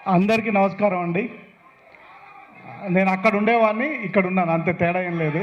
అందరికీ నమస్కారం అండి. నేను అక్కడ ఉండేవాడిని, ఇక్కడ ఉన్నాను, అంతే, తేడా ఏం లేదు.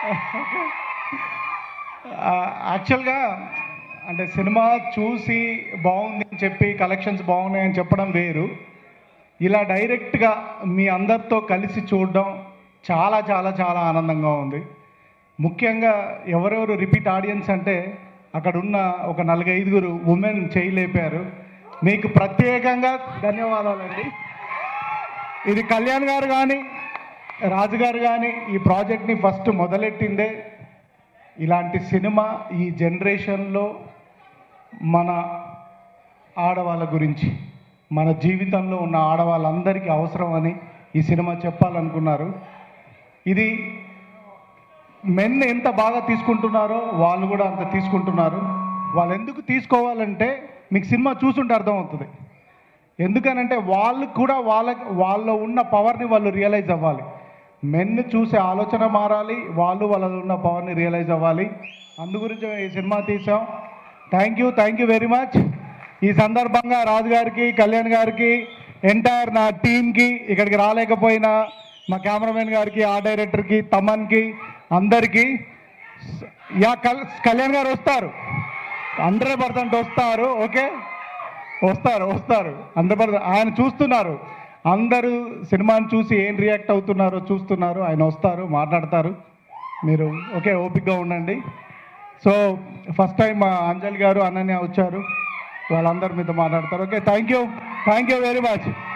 యాక్చువల్గా అంటే సినిమా చూసి బాగుంది అని చెప్పి కలెక్షన్స్ బాగున్నాయని చెప్పడం వేరు. ఇలా డైరెక్ట్గా మీ అందరితో కలిసి చూడడం చాలా చాలా చాలా ఆనందంగా ఉంది. ముఖ్యంగా ఎవరెవరు రిపీట్ ఆడియన్స్ అంటే అక్కడ ఉన్న ఒక 4-5 ఉమెన్ చేయలేపారు. మీకు ప్రత్యేకంగా ధన్యవాదాలండి. ఇది కళ్యాణ్ గారు కానీ రాజుగారు కానీ ఈ ప్రాజెక్ట్ని ఫస్ట్ మొదలెట్టిందే. ఇలాంటి సినిమా ఈ జనరేషన్లో మన ఆడవాళ్ళ గురించి, మన జీవితంలో ఉన్న ఆడవాళ్ళందరికీ అవసరం అని ఈ సినిమా చెప్పాలనుకున్నారు. ఇది మెన్ ఎంత బాగా తీసుకుంటున్నారో వాళ్ళు కూడా అంత తీసుకుంటున్నారు. వాళ్ళు ఎందుకు తీసుకోవాలంటే మీకు సినిమా చూసుంటే అర్థమవుతుంది. ఎందుకనంటే వాళ్ళు కూడా వాళ్ళలో ఉన్న పవర్ని వాళ్ళు రియలైజ్ అవ్వాలి. మెన్ చూసే ఆలోచన మారాలి, వాళ్ళు వాళ్ళలో ఉన్న పవర్ని రియలైజ్ అవ్వాలి. అందుగురించి ఈ సినిమా తీసాం. Thank you very much. ఈ సందర్భంగా రాజు గారికి, కళ్యాణ్ గారికి, ఎంటైర్ నా టీంకి, ఇక్కడికి రాలేకపోయినా మా కెమెరామెన్ గారికి, ఆర్ట్ డైరెక్టర్కి, తమన్కి, అందరికీ, కళ్యాణ్ గారు వస్తారు, 100% వస్తారు. ఓకే, వస్తారు 100%. ఆయన చూస్తున్నారు, అందరూ సినిమాని చూసి ఏం రియాక్ట్ అవుతున్నారో చూస్తున్నారు. ఆయన వస్తారు, మాట్లాడతారు. మీరు ఓకే, ఓపికగా ఉండండి. సో ఫస్ట్ టైం మా అంజలి గారు, అనన్య వచ్చారు, వాళ్ళందరూ మీతో మాట్లాడతారు. Okay, thank you very much.